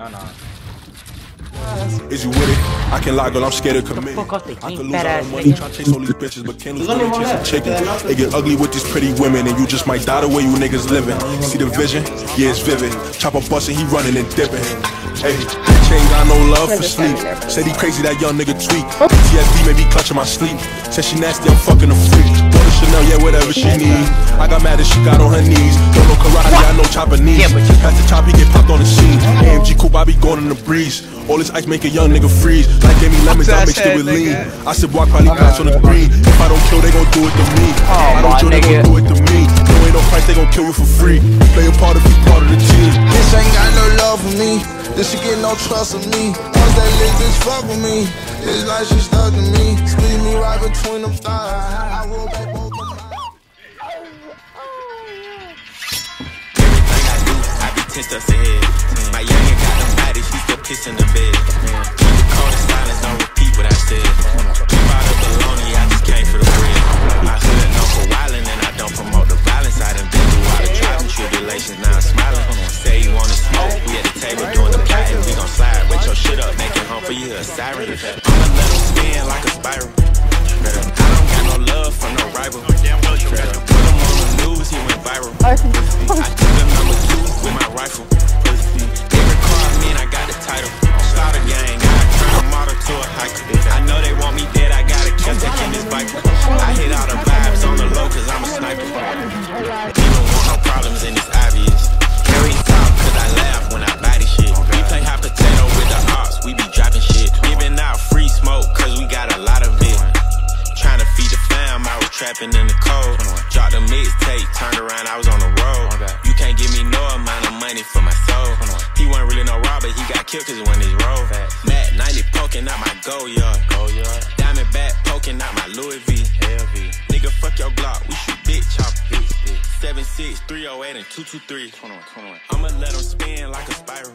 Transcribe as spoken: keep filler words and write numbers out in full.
Oh, no. Is you with it? I can lie, girl, I'm scared of committing. I could lose all the money, try to chase all these bitches, but can't lose money chasing chicken. It get ugly with these pretty women, and you just might die the way you niggas living. See the vision? Yeah, it's vivid. Chopper bustin', he running and dipping. Hey, ain't got no love for sleep. Said he crazy, that young nigga tweak. P T S D made me clutching my sleep. Said she nasty, I'm fucking a freak. Order Chanel, yeah, whatever she need. I got mad as she got on her knees. Don't know karate, I know chopper knees. That's the chop, he get popped on the scene. A M G coupe, I be going in the breeze. All this ice make a young nigga freeze. Like gave me lemons, I mixed it with lean. I said walk probably pass on the green. If I don't kill, they gon' do it to me. If I don't kill, they gon' do it to me. No ain't no price, they gon' kill you for free. Play a part if you part of the team. This ain't got no love for me. This shit get no trust in me. Once that little bitch fuck with me, it's like she stuck in me. Squeeze me right between them thighs. I roll back both of my everything I do, I be ten steps ahead. My youngin' got them bodies, she still pissing the bed. Keep the cold in silence, don't repeat what I said. Keep out of baloney, I just came for the bread. I hood known for wildin' and I don't promote the violence. I done been through all the trials and tribulations, now I'm smiling. Say you wanna smoke, we at the table doing the plotting. We gon' slide, wet your shit up, make it home for you a siren. I'ma let him spin like a spiral. I don't got no love for no rival. Put him on the news, he went viral. I took the number two with my rifle. Every car I mean, I got the title. Start a gang, I turn a model to a hiker. I know they want me dead, I gotta catch that in this bike. I hit all the vibes on the low, cause I'm a sniper. You don't want no problems and it's obvious. Carry top, cause I laugh when I buy this shit. We play hot potato with the ops, we be dropping shit. Giving out free smoke, cause we got a lot of it. Trying to feed the fam, I was trapping in the cold. Dropped a mixtape, turned around, I was on the road. You can't give me no amount of money for my soul. He wasn't really no robber, he got killed cause when his roll. Matt ninety poking out my gold yard. Diamond back poking out my Louis V. Nigga, fuck your Glock, we shoot big chopper. seven six, three oh eight, and two two three. I'ma let him spin like a spiral.